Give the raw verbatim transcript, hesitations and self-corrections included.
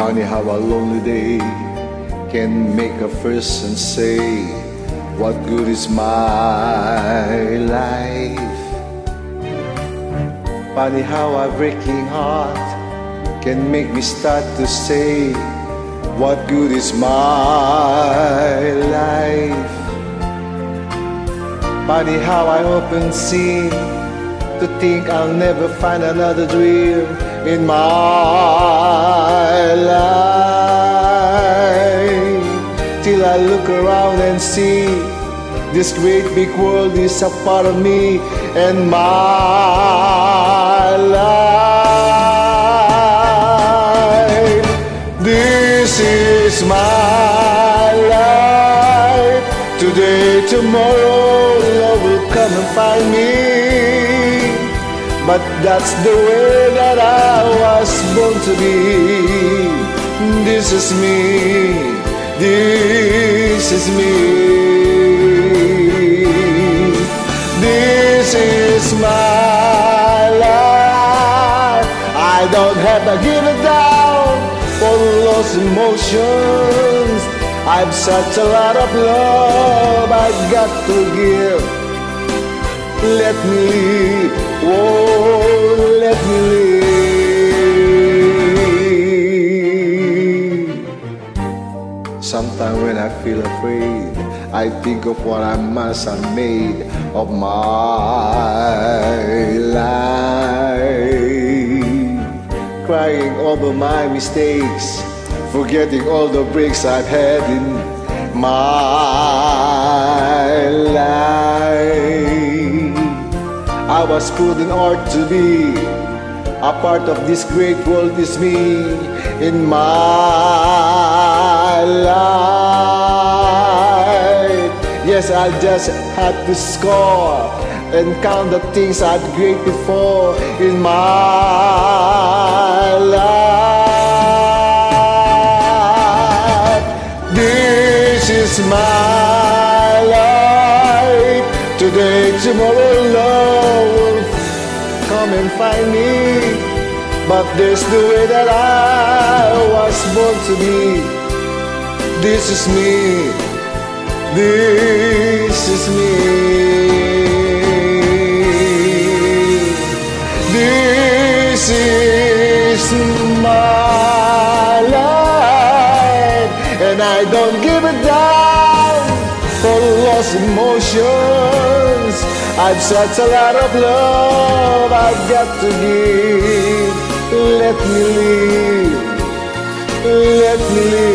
Funny how a lonely day can make a person say, what good is my life? Funny how a breaking heart can make me start to say, what good is my life? Funny how I often seem to think I'll never find another dream in my life, till I look around and see this great big world is a part of me and my life. This is my life. Today, tomorrow, love will come and find me. But that's the way that I was born to be. This is me, this is me. This is my life. I don't have to give it down for lost emotions. I've such a lot of love I've got to give. Let me live, oh, let me live. Sometimes when I feel afraid, I think of what I must have made of my life, crying over my mistakes, forgetting all the breaks I've had in my life. I was put in art to be a part of this great world is me in my life. Yes, I just had to score and count the things I'd great before in my life. This is my life. Today, tomorrow, love will come and find me. But this the way that I was born to be. This is me, this is me. This is my life, and I don't give it down for lost emotions. I've such a lot of love I've got to give. Let me live, let me live.